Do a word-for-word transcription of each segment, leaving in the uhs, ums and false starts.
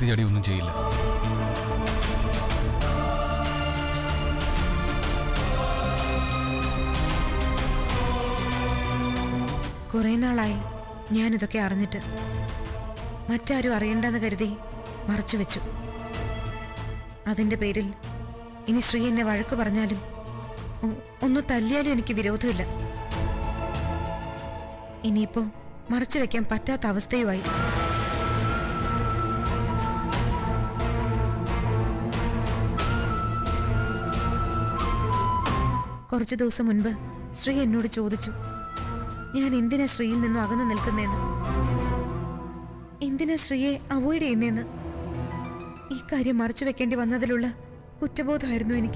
എടുത്തു ചാടി ഒന്നും ചെയ്യില്ല. കുറെ നാളായി ഞാനിതൊക്കെ അറിഞ്ഞിട്ട്. മറ്റാരും അറിയണ്ടെന്ന് കരുതി മറച്ചു വെച്ചു. അതിന്റെ പേരിൽ ഇനി ശ്രീ എന്നെ വഴക്ക് പറഞ്ഞാലും ഒന്ന് തല്ലിയാലും എനിക്ക് വിരോധമില്ല. ഇനിയിപ്പോ മറച്ചു വെക്കാൻ പറ്റാത്ത അവസ്ഥയുമായി. കുറച്ചു ദിവസം മുൻപ് ശ്രീ എന്നോട് ചോദിച്ചു, ഞാൻ എന്തിനാ ശ്രീയിൽ നിന്നും അകന്നു നിൽക്കുന്നേന്ന്, എന്തിനാ ശ്രീയെ അവോയ്ഡ് ചെയ്യുന്നേന്ന്. ഈ കാര്യം മറച്ചു വെക്കേണ്ടി വന്നതിലുള്ള കുറ്റബോധമായിരുന്നു എനിക്ക്.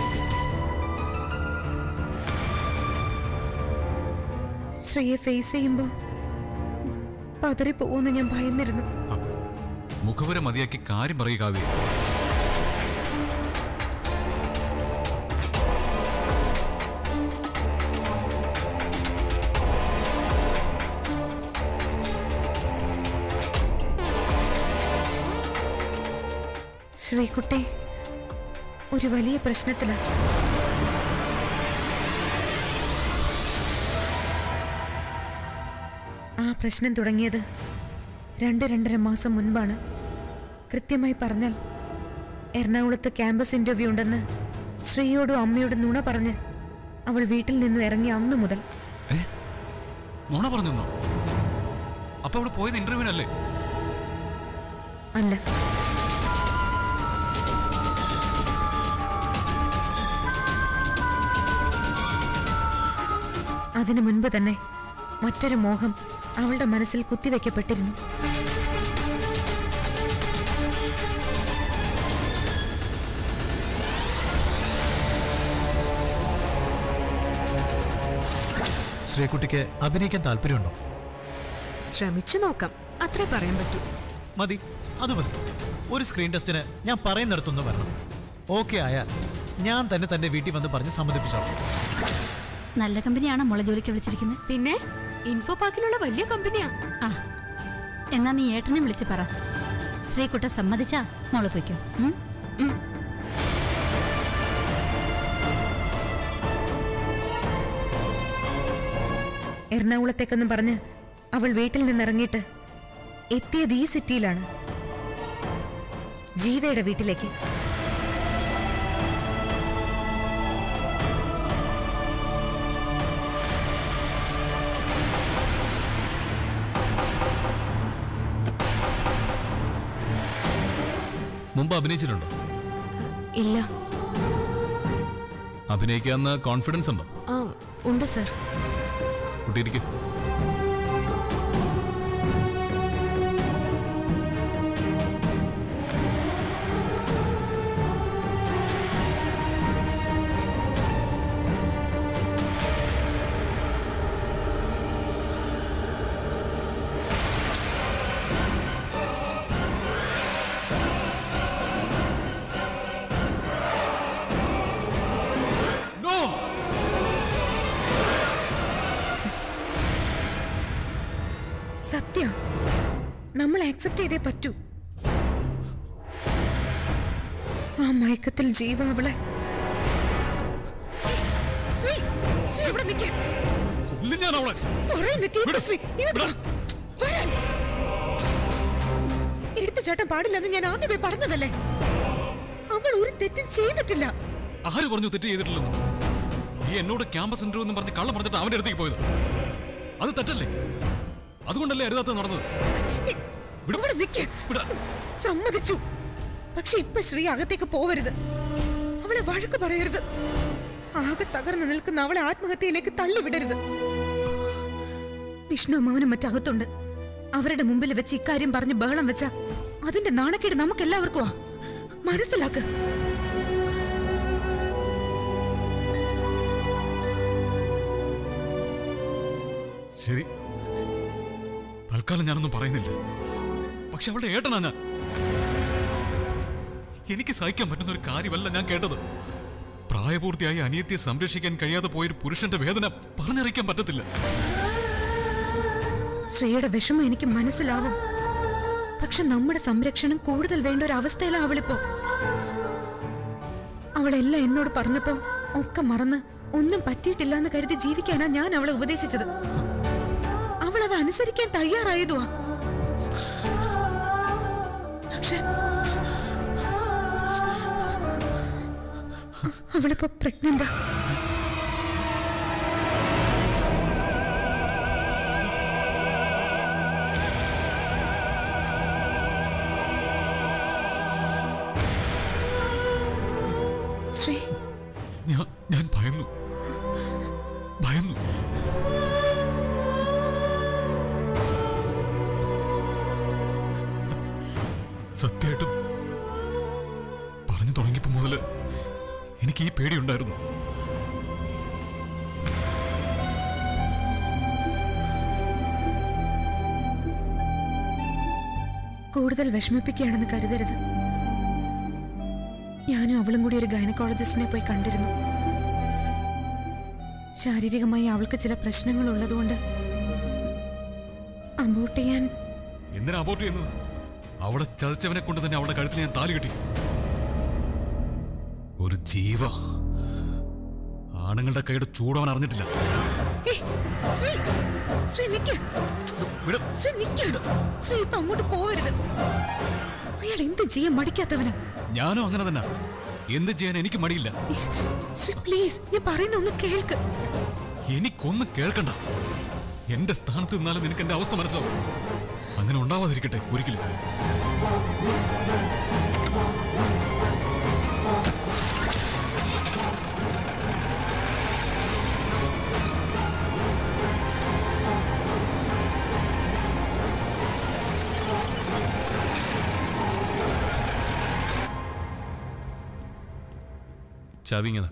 ശ്രീയെ ഫേസ് ചെയ്യുമ്പോ പതറിപ്പോവെന്ന് ഞാൻ ഭയന്നിരുന്നു. മുഖവര മതിയാക്കി കാര്യം പറയുക. ശ്രീകുട്ടി ഒരു വലിയ പ്രശ്നത്തിലാണ്. ആ പ്രശ്നം തുടങ്ങിയത് രണ്ട് രണ്ടര മാസം മുൻപാണ്. കൃത്യമായി പറഞ്ഞാൽ എറണാകുളത്ത് ക്യാമ്പസ് ഇന്റർവ്യൂ ഉണ്ടെന്ന് ശ്രീയോടും അമ്മയോടും നുണ പറഞ്ഞ് അവൾ വീട്ടിൽ നിന്നും ഇറങ്ങിയ അന്നു മുതൽ. നുണ പറഞ്ഞോ? അപ്പൊ അവൾ പോയത് ഇന്റർവ്യൂവിനല്ലേ? അല്ല, അതിനു മുൻപ് തന്നെ മറ്റൊരു മോഹം അവളുടെ മനസ്സിൽ കുത്തിവെക്കപ്പെട്ടിരുന്നു. ശ്രീകുട്ടിക്ക് അഭിനയിക്കാൻ താല്പര്യമുണ്ടോ? ശ്രമിച്ചു നോക്കാം, അത്രേ പറയാൻ പറ്റൂ. മതി, അത് മതി. ഒരു സ്ക്രീൻ ടെസ്റ്റിന് ഞാൻ പറയുന്നിടത്തൊന്ന് വരണം. ഓക്കെ ആയാൽ ഞാൻ തന്നെ തന്റെ വീട്ടിൽ വന്ന് പറഞ്ഞ് സമ്മതിപ്പിച്ചോളാം. നല്ല കമ്പനിയാണോ മോളെ ജോലിക്ക് വിളിച്ചിരിക്കുന്നത്? പിന്നെ ഇൻഫോ പാർക്കിനുള്ള വലിയ കമ്പനിയാ. ആ, എന്നാ നീ ഏട്ടനെ വിളിച്ച് പറ. ശ്രീകുട്ട സമ്മതിച്ചാ മോളെ പോയിക്കോ. എറണാകുളത്തേക്കെന്നും പറഞ്ഞ് അവൾ വീട്ടിൽ നിന്നിറങ്ങിയിട്ട് എത്തിയത് ഈ സിറ്റിയിലാണ്, ജീവയുടെ വീട്ടിലേക്ക്. മുമ്പ് അഭിനയിച്ചിട്ടുണ്ടോ? ഇല്ല. അഭിനയിക്കാവുന്ന കോൺഫിഡൻസ് ഉണ്ടോ? ആ, ഉണ്ട് സർ. കുട്ടിയിരിക്കും. സത്യം, നമ്മൾ ആക്സെപ്റ്റ് ചെയ്തേ പറ്റൂ. ആ മയക്കത്തിൽ ജീവ അവളെ എടുത്തു ചേട്ടൻ പാടില്ലെന്ന് ഞാൻ ആദ്യമേ പറഞ്ഞതല്ലേ. അവൾ ഒരു തെറ്റും ചെയ്തിട്ടില്ല. ആര് പറഞ്ഞു തെറ്റ് ചെയ്തിട്ടില്ലെന്ന്? ഈ എന്നോട് ക്യാമ്പസ് ഇന്റർവ്യൂ എന്ന് പറഞ്ഞ് കള്ളം പറഞ്ഞിട്ട് അവന്റെ അടുത്തേക്ക് പോയത് അത് തെറ്റല്ലേ? അതുകൊണ്ടല്ലേ അരുതാത്ത നടന്നത്. സമ്മതിച്ചു. പക്ഷെ ഇപ്പൊ ശ്രീ അകത്തേക്ക് പോവരുത്, അവളെ വഴക്ക് പറയരുത്. ആകെ തകർന്നു നിൽക്കുന്ന അവളെ ആത്മഹത്യയിലേക്ക് തള്ളിവിടരുത്. വിഷ്ണു അമ്മാവനും മറ്റകത്തുണ്ട്. അവരുടെ മുമ്പിൽ വെച്ച് ഇക്കാര്യം പറഞ്ഞ് ബഹളം വെച്ച അതിന്റെ നാണക്കേട് നമുക്കെല്ലാവർക്കും മനസ്സിലാക്ക. ശരി, തൽക്കാലം ഞാനൊന്നും പറയുന്നില്ല. പക്ഷെ അവളുടെ ഏട്ടനാ ഞാൻ. എനിക്ക് സഹിക്കാൻ പറ്റുന്ന ഒരു കാര്യമല്ല ഞാൻ കേട്ടത്. പ്രായപൂർത്തിയായി അനിയത്തിയെ സംരക്ഷിക്കാൻ കഴിയാതെ പോയൊരു പുരുഷന്റെ വേദന പറഞ്ഞറിയിക്കാൻ പറ്റത്തില്ല. ശ്രീയുടെ വിഷമം എനിക്ക് മനസ്സിലാവും. പക്ഷെ നമ്മുടെ സംരക്ഷണം കൂടുതൽ വേണ്ട ഒരു അവസ്ഥയിലാണ് അവളിപ്പോ. അവളെല്ലാം എന്നോട് പറഞ്ഞപ്പോ ഒക്കെ മറന്ന് ഒന്നും പറ്റിയിട്ടില്ല എന്ന് കരുതി ജീവിക്കാനാ ഞാൻ അവളെ ഉപദേശിച്ചത്. അവളത് അനുസരിക്കാൻ തയ്യാറായതുവാ. പക്ഷെ അവളിപ്പോ പ്രഗ്നന്റാ. ശ്രീ, ഞാൻ ഞാൻ ഭയന്നു ഭയന്നു സത്യമായിട്ടും പറഞ്ഞു തുടങ്ങിയപ്പോ മുതല് എനിക്ക് ഈ പേടിയുണ്ടായിരുന്നു. കൂടുതൽ വിഷമിപ്പിക്കുകയാണെന്ന് കരുതരുത്. ഞാനും അവളും കൂടി ഒരു ഗൈനക്കോളജിസ്റ്റിനെ പോയി കണ്ടിരുന്നു. ശാരീരികമായി അവൾക്ക് ചില പ്രശ്നങ്ങൾ ഉള്ളതുകൊണ്ട് അബോർട്ട് ചെയ്യാൻ. എന്തിനാ അബോർട്ട് ചെയ്യുന്നത്? അവളെ ചതച്ചവനെ കൊണ്ട് തന്നെ അവളുടെ കഴുത്തിൽ ഞാൻ താലി കെട്ടി. ഒരു ജീവ ആണുങ്ങളുടെ കൈയുടെ ചൂടവൻ അറിഞ്ഞിട്ടില്ല. ഏയ്, ശ്രീ, ശ്രീ നിക്ക്. വിട്. ശ്രീ നിക്ക്. ശ്രീ ഇപ്പൊ അങ്ങോട്ട് പോവരുത്. അയാൾ എന്ത് ചെയ്യാൻ മടിക്കാത്തവനാ. ഞാനും അങ്ങനെ തന്നെ. എന്ത് ചെയ്യാൻ എനിക്ക് മടിയില്ല. ശ്രീ പ്ലീസ്, ഞാൻ പറയുന്ന ഒന്ന് കേൾക്ക്. എനിക്കൊന്നും കേൾക്കണ്ട. എന്റെ സ്ഥാനത്ത് നിന്നാലും നിനക്ക് എന്റെ അവസ്ഥ മനസ്സിലാവും. അങ്ങനെ ഉണ്ടാവാതിരിക്കട്ടെ ഒരിക്കലും. ചാവിങ്ങത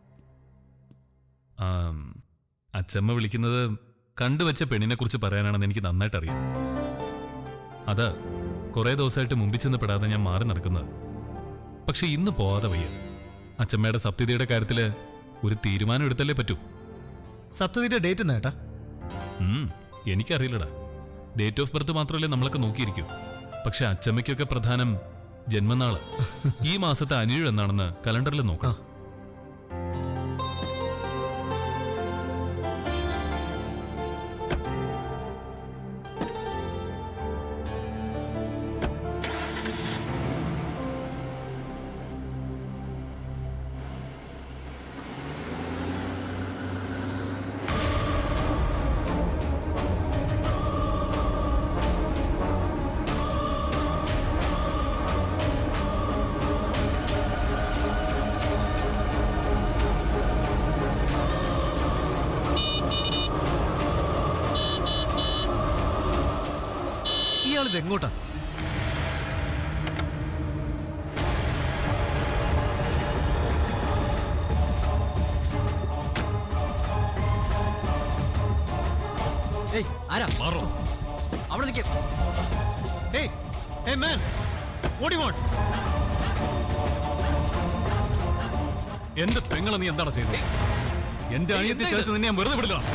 അച്ചമ്മ വിളിക്കുന്നത് കണ്ടുവച്ച പെണ്ണിനെ കുറിച്ച് പറയാനാണെന്ന് എനിക്ക് നന്നായിട്ട് അറിയാം. അതാ കുറെ ദിവസമായിട്ട് മുമ്പിൽ ചെന്ന് പെടാതെ ഞാൻ മാറി നടക്കുന്നത്. പക്ഷെ ഇന്ന് പോവാതെ വയ്യ. അച്ചമ്മയുടെ സപ്തതിയുടെ കാര്യത്തില് ഒരു തീരുമാനം എടുത്തല്ലേ പറ്റൂ. സപ്തതിയുടെ ഡേറ്റ് നേട്ടാ? എനിക്കറിയില്ലടാ. ഡേറ്റ് ഓഫ് ബർത്ത് മാത്രമല്ലേ നമ്മളൊക്കെ നോക്കിയിരിക്കൂ. പക്ഷെ അച്ചമ്മയ്ക്കൊക്കെ പ്രധാനം ജന്മനാള്. ഈ മാസത്തെ അനിഴ് എന്നാണെന്ന് കലണ്ടറിൽ നോക്കണം. ഇയാളിത് എങ്ങോട്ടാ? ഏയ് ആരാ? മാറോ. അവിടെ നിൽക്കാം. Hey, hey man, what do you want? എന്റെ പെങ്ങളെ നീ എന്താണ് ചെയ്തത്? എന്റെ അനിയത്തി ചതിച്ച് നിന്നെ ഞാൻ വെറുതെ വിടില്ല.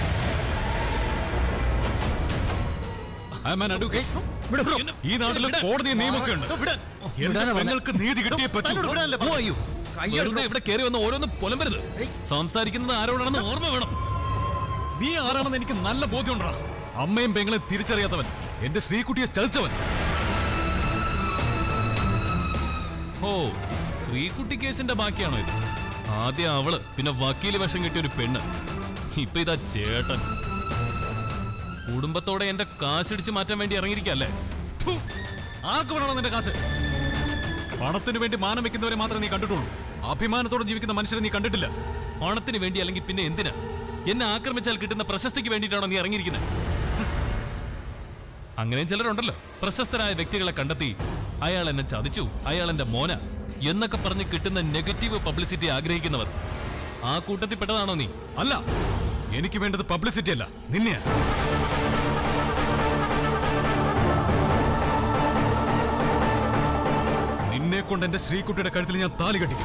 ഈ നാട്ടില് കോടതി നിയമമൊക്കെ ഉണ്ട്. എന്റെ പെങ്ങൾക്ക് നീതി കിട്ടിയേ പറ്റൂ. ഇവിടെ കയറി വന്ന് ഓരോന്ന് പൊലമ്പരുത്. സംസാരിക്കുന്നത് ആരോടാണെന്ന് ഓർമ്മ വേണം. നീ ആരാണെന്ന് എനിക്ക് നല്ല ബോധ്യമുണ്ടാ. അമ്മയും പെങ്ങളെ തിരിച്ചറിയാത്തവൻ, എന്റെ ശ്രീകുട്ടിയെ ചതിച്ചവൻ. ഓ, ശ്രീകുട്ടി കേസിന്റെ ബാക്കിയാണോ ഇത്? ആദ്യം അവള്, പിന്നെ വക്കീല് വേഷം കിട്ടിയ ഒരു പെണ്ണ്, ഇപ്പൊ ഇതാ ചേട്ടൻ. കുടുംബത്തോടെ എന്റെ കാശിടിച്ച് മാറ്റാൻ വേണ്ടി ഇറങ്ങിയിരിക്കല്ലേ? ആർക്ക് വേണോ നിന്റെ കാശ്? പണത്തിന് വേണ്ടി മാനം വെക്കുന്നവരെ മാത്രമേ നീ കണ്ടിട്ടുള്ളൂ. അഭിമാനത്തോടെ ജീവിക്കുന്ന മനുഷ്യരെ നീ കണ്ടിട്ടില്ല. പണത്തിന് വേണ്ടി അല്ലെങ്കിൽ പിന്നെ എന്തിനാ? എന്നെ ആക്രമിച്ചാൽ കിട്ടുന്ന പ്രശസ്തിക്ക് വേണ്ടിയിട്ടാണോ നീ ഇറങ്ങിയിരിക്കുന്നത്? അങ്ങനെയും ചിലരുണ്ടല്ലോ, പ്രശസ്തരായ വ്യക്തികളെ കണ്ടെത്തി അയാൾ എന്നെ ചതിച്ചു, അയാൾ എന്റെ മോന എന്നൊക്കെ പറഞ്ഞ് കിട്ടുന്ന നെഗറ്റീവ് പബ്ലിസിറ്റി ആഗ്രഹിക്കുന്നവർ. ആ കൂട്ടത്തിൽ പെട്ടതാണോ നീ? അല്ല, എനിക്ക് വേണ്ടത് പബ്ലിസിറ്റി അല്ല, നിന്നെയാ. നിന്നെ കൊണ്ട് എന്റെ ശ്രീകുട്ടിയുടെ കഴുത്തിൽ ഞാൻ താലി കെട്ടിക്കും.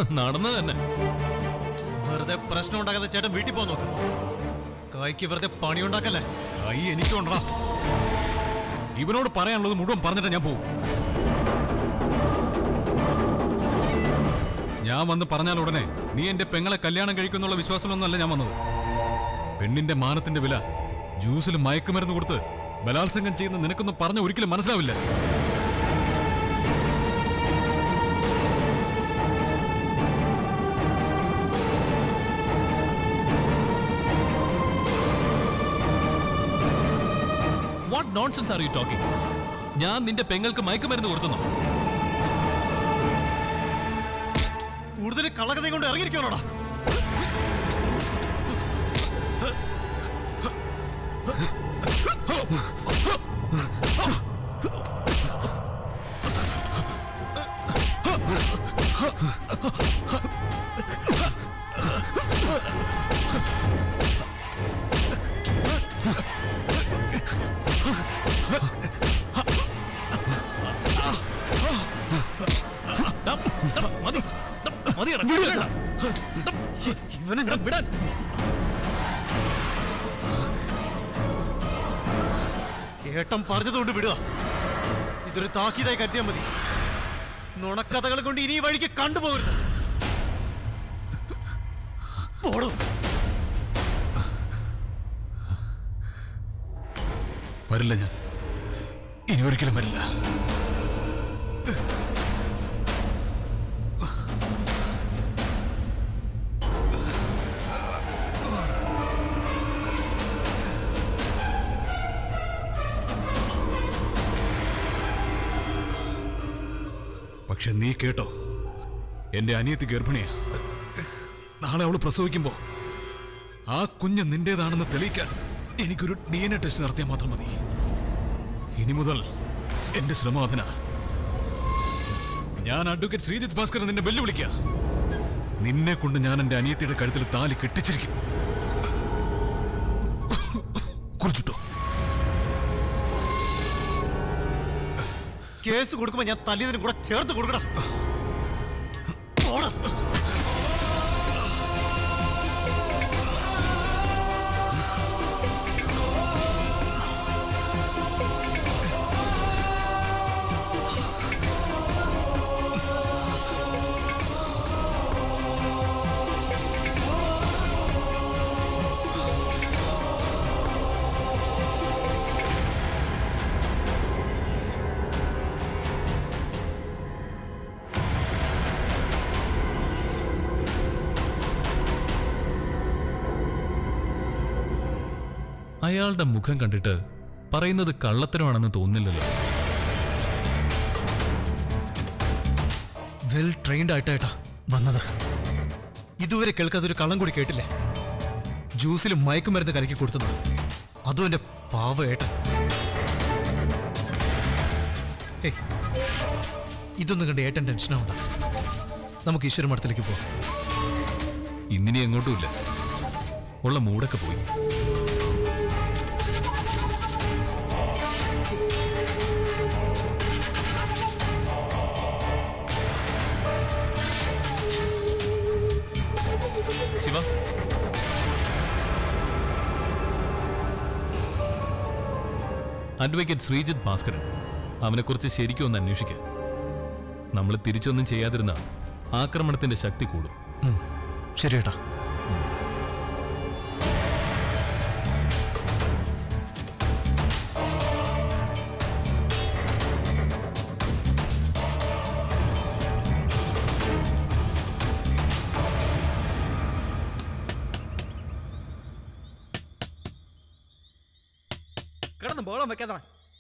നടന്നു തന്നെ. വെറുതെ പ്രശ്നം ഉണ്ടാക്കാതെ ചേട്ടൻ വീട്ടിൽ പോകാൻ നോക്കാം. കായ്ക്ക് വെറുതെ പണി ഉണ്ടാക്കല്ലേ. കൈ എനിക്കുണ്ടാ. ഇവനോട് പറയാനുള്ളത് മുഴുവൻ പറഞ്ഞിട്ട് ഞാൻ പോകും. ഞാൻ വന്ന് പറഞ്ഞാൽ ഉടനെ നീ എന്റെ പെങ്ങളെ കല്യാണം കഴിക്കുന്നുള്ള വിശ്വാസമൊന്നുമല്ല ഞാൻ വന്നത്. പെണ്ണിന്റെ മാനത്തിന്റെ വില ജ്യൂസിൽ മയക്കുമരുന്ന് കൊടുത്ത് ബലാത്സംഗം ചെയ്യുന്ന നിനക്കൊന്നും പറഞ്ഞ ഒരിക്കലും മനസ്സിലാവില്ല. What nonsense are you talking? ഞാൻ നിന്റെ പെങ്ങൾക്ക് മയക്കുമരുന്ന് കൊടുത്തുന്നോ? കൂടുതൽ കള്ളകഥ കൊണ്ട് ഇറങ്ങിയിരിക്കണോടാ. ഇവനെ വിടാൻ. ഏട്ടൻ പറഞ്ഞതുകൊണ്ട് വിടുക. ഇതൊരു താക്കീതായി കരുതിയാൽ മതി. നുണക്കഥകൾ കൊണ്ട് ഇനി വഴിക്ക് കണ്ടുപോകരുത്. വരില്ല, ഞാൻ ഇനി ഒരിക്കലും വരില്ല. പക്ഷെ നീ കേട്ടോ, എന്റെ അനിയത്തി ഗർഭിണിയാ. നാളെ അവള് പ്രസവിക്കുമ്പോ ആ കുഞ്ഞ് നിന്റേതാണെന്ന് തെളിയിക്കാൻ എനിക്കൊരു ഡി എൻ എ ടെസ്റ്റ് നടത്തിയാൽ മാത്രം മതി. ഇനി മുതൽ എന്റെ ശ്രമം അതിനാ. ഞാൻ അഡ്വക്കേറ്റ് ശ്രീജിത്ത് ഭാസ്കർ നിന്നെ വെല്ലുവിളിക്കുക. നിന്നെ കൊണ്ട് ഞാൻ എന്റെ അനിയത്തിയുടെ കഴുത്തിൽ താലി കെട്ടിച്ചിരിക്കും. കുറിച്ചിട്ടോ? കേസ് കൊടുക്കുമ്പോ ഞാൻ തല്ലിയതിനും കൂടെ ചേർത്ത് കൊടുക്കണം. അയാളുടെ മുഖം കണ്ടിട്ട് പറയുന്നത് കള്ളത്തരമാണെന്ന് തോന്നില്ലല്ലോ. വെൽ ട്രെയിൻഡ് ആയിട്ടാ വന്നത്. ഇതുവരെ കേൾക്കാത്തൊരു കള്ളം കൂടി കേട്ടില്ലേ? ജ്യൂസിൽ മയക്കുമരുന്ന് കലക്കി കൊടുത്തത്. അതും എന്റെ പാവ ഏട്ടൻ. ഏയ്, ഇതൊന്നും കണ്ട് ഏട്ടൻ ടെൻഷനാവണ്ട. നമുക്ക് ഈശ്വര മഠത്തിലേക്ക് പോവാം. ഇന്നിനി എങ്ങോട്ടുമില്ല. ഉള്ള മൂടൊക്കെ പോയി. ശിവ, അഡ്വക്കേറ്റ് ശ്രീജിത്ത് ഭാസ്കരൻ, അവനെക്കുറിച്ച് ശരിക്കും ഒന്ന് അന്വേഷിക്കാം. നമ്മൾ തിരിച്ചൊന്നും ചെയ്യാതിരുന്ന ആക്രമണത്തിന്റെ ശക്തി കൂടും. ശരി ഏട്ടാ. കിടന്ന് ബോളം വെക്കാതെ.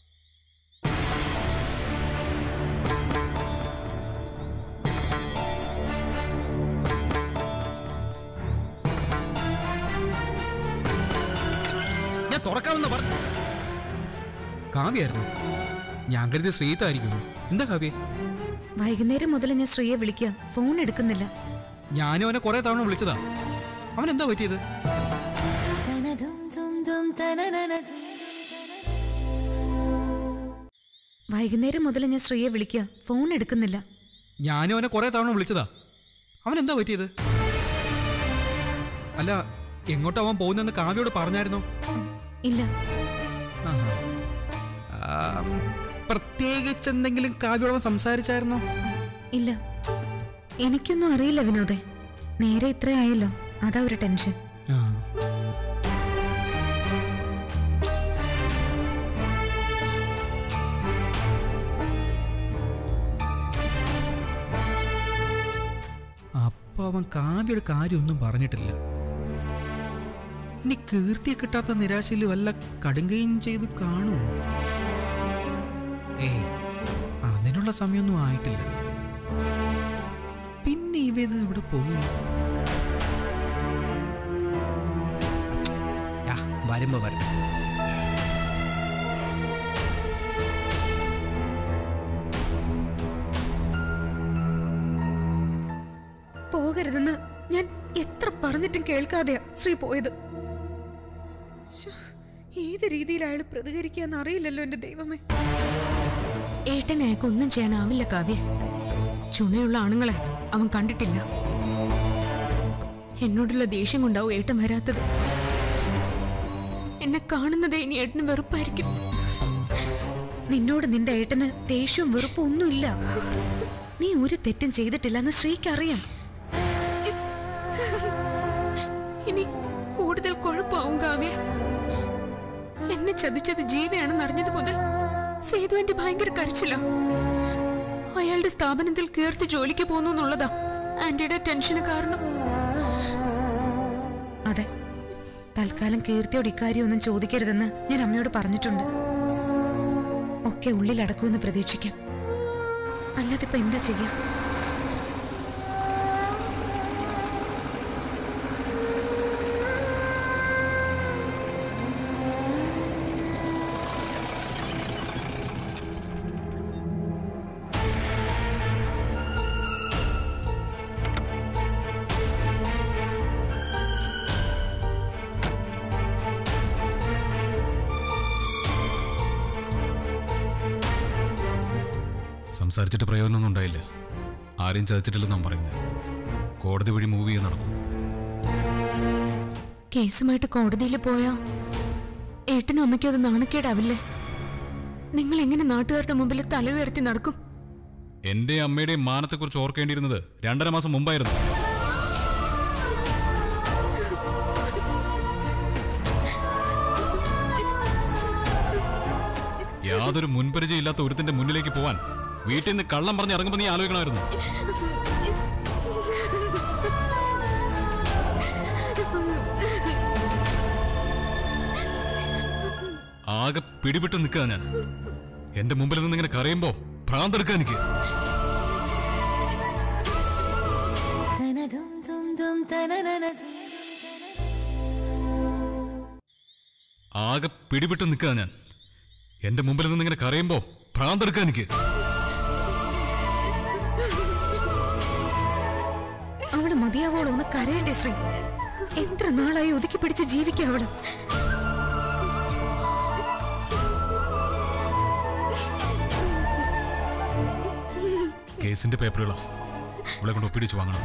ഞാൻ തുറക്കാമെന്ന് പറഞ്ഞു. കാവ്യായിരുന്നു. ഞാൻ കരുതിയ ശ്രീത്തായിരിക്കുന്നു. എന്താ കാവ്യ? വൈകുന്നേരം മുതൽ ഞാൻ ശ്രീയെ വിളിക്കുക, ഫോൺ എടുക്കുന്നില്ല. ഞാനും അവനെ കുറെ തവണ വിളിച്ചതാ. അവൻ എന്താ പറ്റിയത്? വൈകുന്നേരം മുതൽ ഞാൻ ശ്രീയെ വിളിക്കുക, ഫോൺ എടുക്കുന്നില്ല. ഞാനും അവനെ കുറെ തവണ വിളിച്ചതാ. അവൻ എന്താ പറ്റിയത്? അല്ല, എങ്ങോട്ടാ അവൻ പോകുന്നെന്ന് കാവ്യോട് പറഞ്ഞായിരുന്നോ? ഇല്ല. പ്രത്യേകിച്ച് എന്തെങ്കിലും കാവ്യോട് അവൻ സംസാരിച്ചായിരുന്നോ? ഇല്ല, എനിക്കൊന്നും അറിയില്ല വിനോദേ. നേരെ ഇത്രയായല്ലോ, അതാ ഒരു ടെൻഷൻ. അപ്പൊ അവൻ കാവ്യയുടെ കാര്യമൊന്നും പറഞ്ഞിട്ടില്ല. ഇനി കീർത്തിയെ കിട്ടാത്ത നിരാശയിൽ വല്ല കടുങ്കയും ചെയ്ത് കാണുമോ? ഏയ്, അതിനുള്ള സമയമൊന്നും ആയിട്ടില്ല. പിന്നെ ഇവത് എവിടെ പോയി? വരുമ്പോ വരട്ടെ. പോകരുതെന്ന് ഞാൻ എത്ര പറഞ്ഞിട്ടും കേൾക്കാതെയാ ശ്രീ പോയത്. ഏത് രീതിയിൽ അയാൾ പ്രതികരിക്കാന്ന് അറിയില്ലല്ലോ എന്റെ ദൈവമേ. ഏട്ടനെ അയാൾക്കൊന്നും ചെയ്യാനാവില്ല കാവ്യ. ചുണയുള്ള ആണുങ്ങളെ അവൻ കണ്ടിട്ടില്ല. എന്നോടുള്ള ദേഷ്യം കൊണ്ടാവും ഏട്ടൻ വരാത്തത്. എന്നെ കാണുന്നതേ ഇനി ഏട്ടന് വെറുപ്പായിരിക്കും. നിന്നോട് നിന്റെ ഏട്ടന് ദേഷ്യവും വെറുപ്പും ഒന്നുമില്ല. നീ ഒരു തെറ്റും ചെയ്തിട്ടില്ലെന്ന് ശ്രീക്കറിയാം. ഇനി കൂടുതൽ കുഴപ്പമാവും കാവ്യ. എന്നെ ചതിച്ചത് ജീവയാണെന്ന് അറിഞ്ഞത് മുതൽ സേതു എന്റെ ഭയങ്കര കരച്ചില്ല. അയാളുടെ സ്ഥാപനത്തിൽ കീർത്തി ജോലിക്ക് പോകുന്നു എന്നുള്ളതാ ആന്റിയുടെ ടെൻഷന് കാരണം. അതെ, തൽക്കാലം കീർത്തിയോട് ഇക്കാര്യമൊന്നും ചോദിക്കരുതെന്ന് ഞാൻ അമ്മയോട് പറഞ്ഞിട്ടുണ്ട്. ഒക്കെ ഉള്ളിലടക്കുമെന്ന് പ്രതീക്ഷിക്കാം. അല്ലാതെ ഇപ്പൊ എന്താ ചെയ്യാ? സംസാരിച്ചിട്ട് പ്രയോജനമൊന്നും ഉണ്ടായില്ല. ആരെയും ചതിച്ചിട്ടില്ലെന്നാണ് പറയുന്നത്. കോടതി വഴി മൂവ് ചെയ്യാൻ നടക്കും. കേസുമായിട്ട് കോടതിയിൽ പോയാ ഏട്ടനും അമ്മയ്ക്കും അത് നാണക്കേടാവില്ലേ? നിങ്ങൾ എങ്ങനെ നാട്ടുകാരുടെ മുമ്പിൽ തല ഉയർത്തി നടക്കും? എന്റെ അമ്മയുടെയും മാനത്തെക്കുറിച്ച് ഓർക്കേണ്ടിയിരുന്നത് രണ്ടര മാസം മുമ്പായിരുന്നു. യാതൊരു മുൻപരിചയം ഇല്ലാത്ത ഒരുത്തിന്റെ മുന്നിലേക്ക് പോവാൻ വീട്ടിൽ നിന്ന് കള്ളം പറഞ്ഞ് ഇറങ്ങുമ്പോൾ നീ ആലോചിക്കണമായിരുന്നു. ആകെ പിടിവിട്ട് നിൽക്കുക ഞാൻ. എന്റെ മുമ്പിൽ നിന്ന് ഇങ്ങനെ കരയുമ്പോ ഭ്രാന്തെടുക്കുക എനിക്ക്. ആകെ പിടിവിട്ട് നിൽക്കുക ഞാൻ. എന്റെ മുമ്പിൽ നിന്ന് ഇങ്ങനെ കരയുമ്പോ ഭ്രാന്തെടുക്കുക എനിക്ക്. അവള് മതിയാവോളോ ഒന്ന് കരയട്ടെ ശ്രീ. എത്ര നാളായി ഒതുക്കി പിടിച്ച് ജീവിക്കുക അവള്. കേസിന്റെ പേപ്പറുകളാ അവളെ കൊണ്ട് ഒപ്പിടിച്ച് വാങ്ങണം.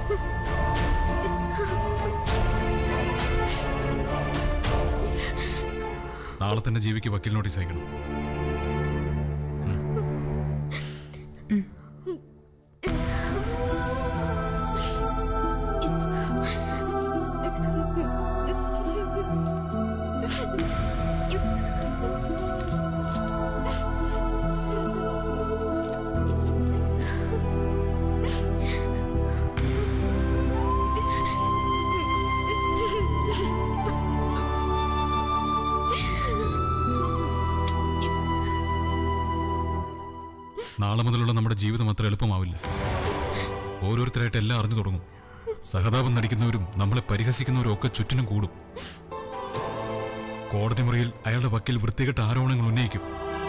നാളെ തന്നെ ജീവിക്ക് വക്കീൽ നോട്ടീസ് അയക്കണം. നാളെ മുതലുള്ള നമ്മുടെ ജീവിതം അത്ര എളുപ്പമാവില്ല. ഓരോരുത്തരായിട്ട് എല്ലാം അറിഞ്ഞു തുടങ്ങും. സഹതാപം നടിക്കുന്നവരും നമ്മളെ പരിഹസിക്കുന്നവരും ഒക്കെ ചുറ്റിനും കൂടും. കോടതി മുറിയിൽ അയാളുടെ വക്കീൽ വൃത്തികെട്ട ആരോപണങ്ങൾ ഉന്നയിക്കും.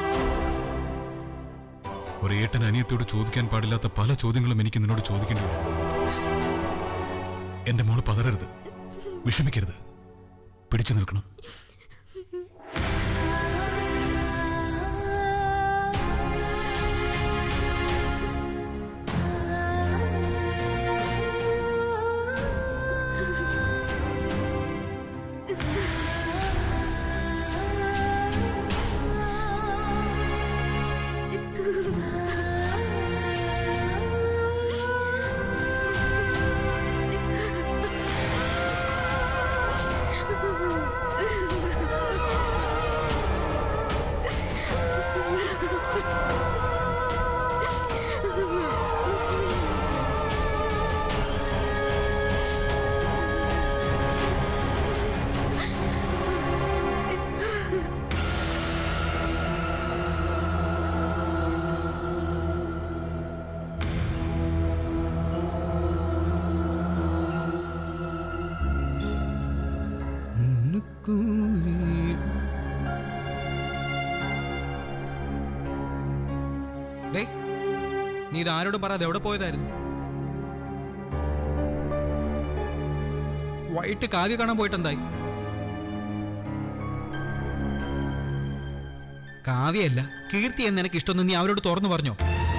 ഒരു ഏട്ടൻ അനിയത്തോട് ചോദിക്കാൻ പാടില്ലാത്ത പല ചോദ്യങ്ങളും എനിക്ക് നിന്നോട് ചോദിക്കേണ്ടി വരും. എന്റെ മോള് പതറരുത്, വിഷമിക്കരുത്, പിടിച്ചു നിൽക്കണം. ഡേയ്, നീ ഇത് ആരോടും പറയാതെ എവിടെ പോയതായിരുന്നു? വൈകിട്ട് കാവ്യ കാണാൻ പോയിട്ടെന്തായി? കാവ്യല്ല, കീർത്തി എന്ന് എനിക്ക് ഇഷ്ടമൊന്നും നീ അവരോട് തുറന്നു പറഞ്ഞോ?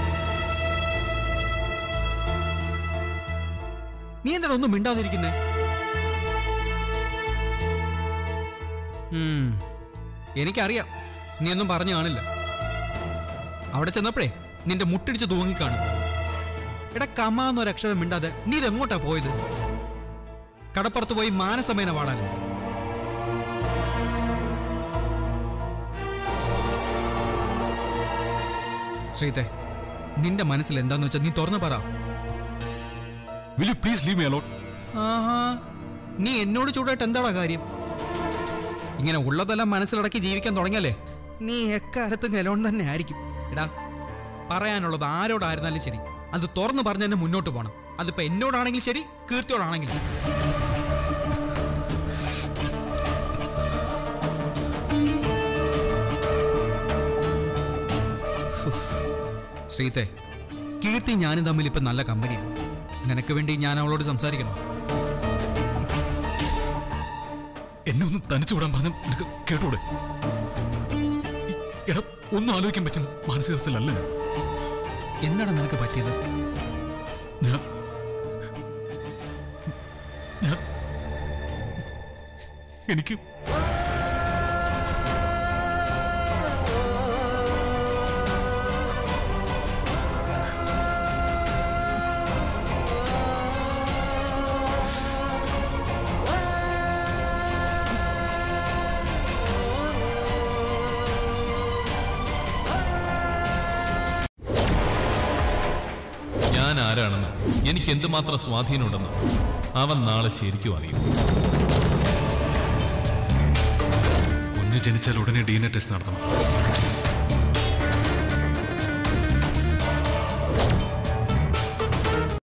നീ എന്താണ് ഒന്നും മിണ്ടാതിരിക്കുന്നേ? എനിക്കറിയാം നീ ഒന്നും പറഞ്ഞു കാണില്ല. അവിടെ ചെന്നപ്പോഴേ നിന്റെ മുട്ടിടിച്ച് തൂങ്ങിക്കാണും. എടാ, കമാന്നൊരക്ഷരം മിണ്ടാതെ നീ ഇതെങ്ങോട്ടാ പോയത്? കടപ്പുറത്ത് പോയി മാനസമേന പാടാനും. ശ്രീത്തെ, നിന്റെ മനസ്സിൽ എന്താന്ന് വെച്ചാൽ നീ തുറന്നു പറ. Will you please leave me alone? ആഹാ, നീ എന്നോട് ചൂടായിട്ട് എന്താടാ കാര്യം? ഇങ്ങനെ ഉള്ളതെല്ലാം മനസ്സിലടക്കി ജീവിക്കാൻ തുടങ്ങിയല്ലേ നീ എക്കാലത്തും ഗലോൺ തന്നെ ആയിരിക്കും. എടാ, പറയാനുള്ളത് ആരോടായിരുന്നാലും ശരി, അത് തുറന്നു പറഞ്ഞ് തന്നെ മുന്നോട്ട് പോകണം. അതിപ്പോ എന്നോടാണെങ്കിൽ ശരി, കീർത്തിയോടാണെങ്കിലും. ശ്രീത്തെ, കീർത്തി ഞാനും തമ്മിൽ ഇപ്പൊ നല്ല കമ്പനിയാണ്. നിനക്ക് വേണ്ടി ഞാൻ അവളോട് സംസാരിക്കണം. എന്നെ ഒന്ന് തനിച്ചു വിടാൻ പറഞ്ഞ നിനക്ക് കേട്ടൂടെ? എടാ, ഒന്നും ആലോചിക്കാൻ പറ്റും മാനസികാവസ്ഥയിലല്ല ഞാൻ. എന്താണ് നിനക്ക് പറ്റിയത്? ഞാൻ ഞാൻ എനിക്ക് ഞാൻ ആരാണെന്ന്, എനിക്ക് എന്തുമാത്രം സ്വാധീനമുണ്ടെന്ന് അവൻ നാളെ ശരിക്കും അറിയും. കുഞ്ഞ് ജനിച്ചാൽ ഉടനെ ഡി എൻ എ ടെസ്റ്റ് നടത്തണം.